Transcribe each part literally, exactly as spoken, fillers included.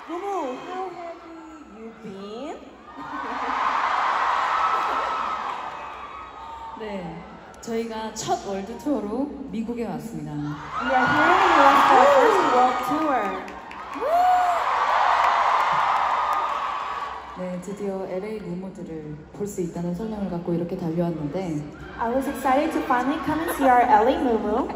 Momo, how have you been? 네, 저희가 첫 월드 투어로 미국에 왔습니다. We are here in the U S for our first world tour. 네, 드디어 엘에이 무모들을 볼 수 있다는 설명을 갖고 이렇게 달려왔는데 I was excited to finally come and see our L A Mumu.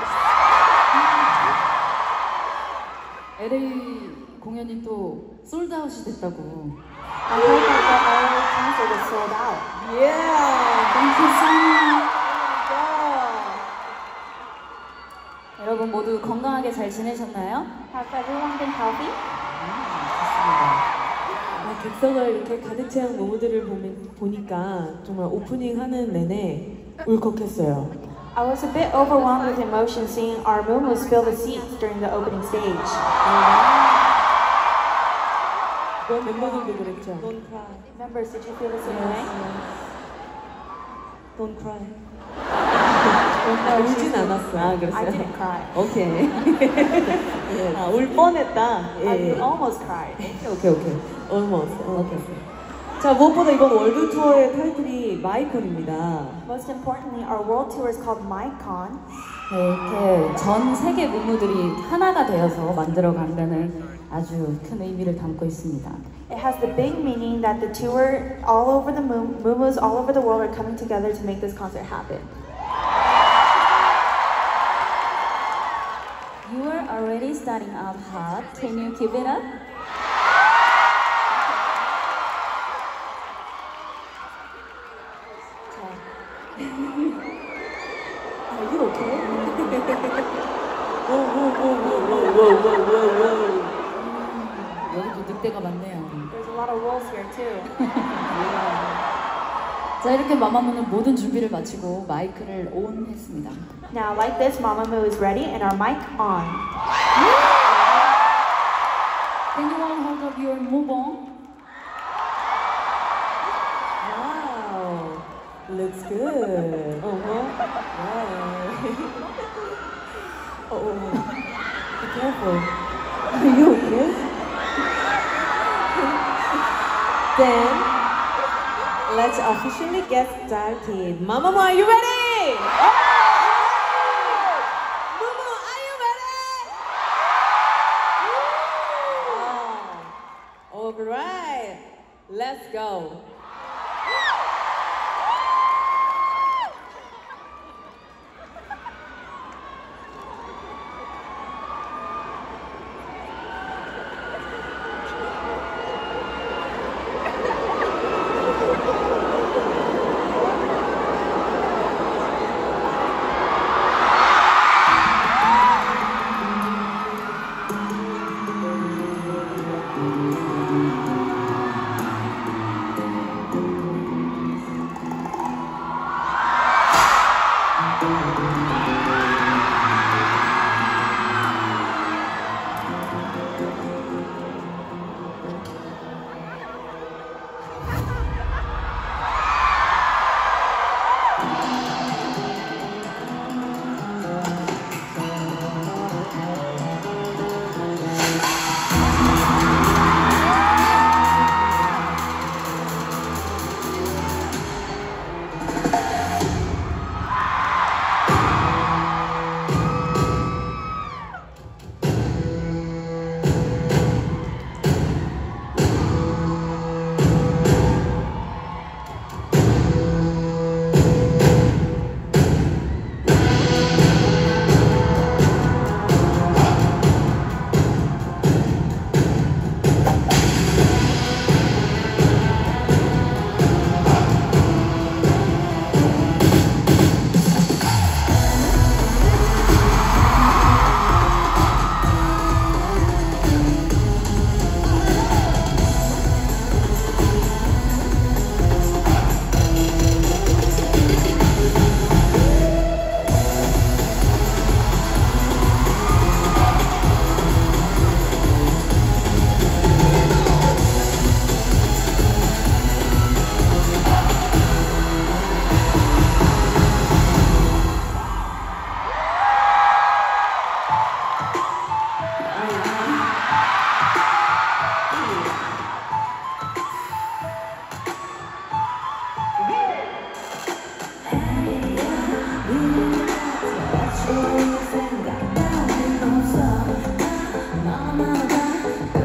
엘에이 공연이 또 솔드아웃이 됐다고. I heard that the L A concert is sold out. Yeah, Thank you so much. oh 여러분 모두 건강하게 잘 지내셨나요? Has everyone been healthy? 아, 객석을 이렇게 가득 채운 모모들을 보면, 보니까 정말 오프닝 하는 내내 울컥했어요. I was a bit overwhelmed with emotion seeing our Mumus fill the seats during the opening stage. 뭐 멤버들도 그랬죠. Don't cry. Members, did you feel the same way? Don't cry. No, 울진 않았어. 아, 그랬어요? I didn't cry. 오케이. 아, 울 뻔했다. 예, I 예. almost cried. 오케이, 오케이. Almost. 오케이. 자, 무엇보다 이번 월드 투어의 타이틀이 마이콘입니다. Most importantly, our world tour is called MyCon. 네, 이렇게 전 세계 무무들이 하나가 되어서 만들어간다는 아주 큰 의미를 담고 있습니다. It has the big meaning that the tour all over the Moo- Mumus all over the world are coming together to make this concert happen. You are already starting out hot. Can you keep it up? Are you okay? whoa, whoa, whoa, whoa, whoa, whoa, whoa, whoa. 여기도 늑대가 많네요. There's a lot of wolves here too. 자, 이렇게 마마무는 모든 준비를 마치고 마이크를 온 했습니다. Now, like this, Mamamoo is ready and our mic on. Can you all hold up your mubong? Wow, looks good. Uh-huh. Wow. oh, be careful. Are you okay? Then, let's officially get started. Mamamoo, are you ready? Mumu, are you ready? Wow. All right, let's go.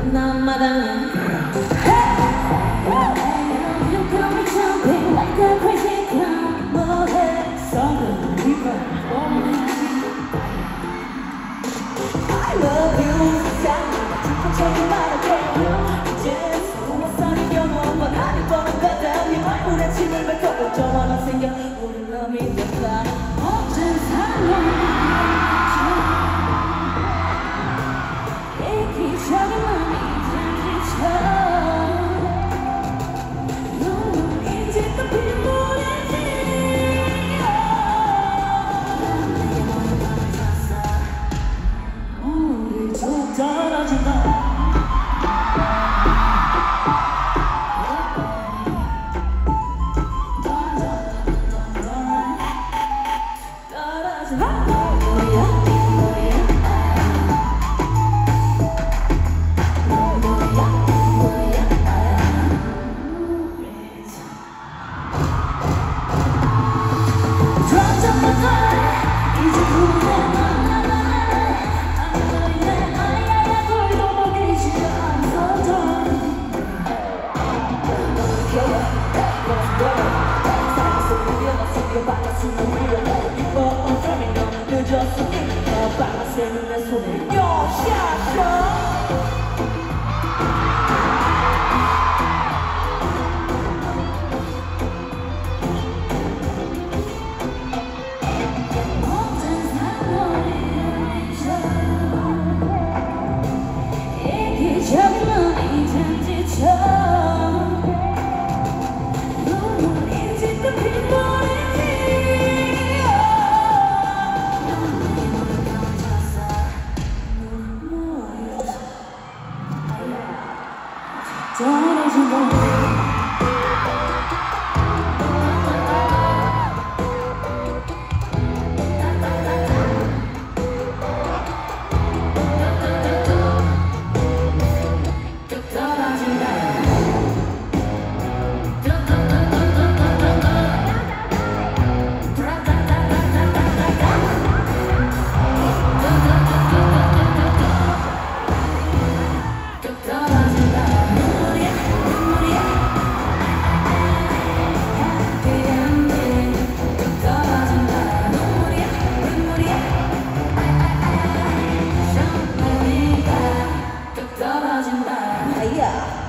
난 마당에 떨어진다. Yeah.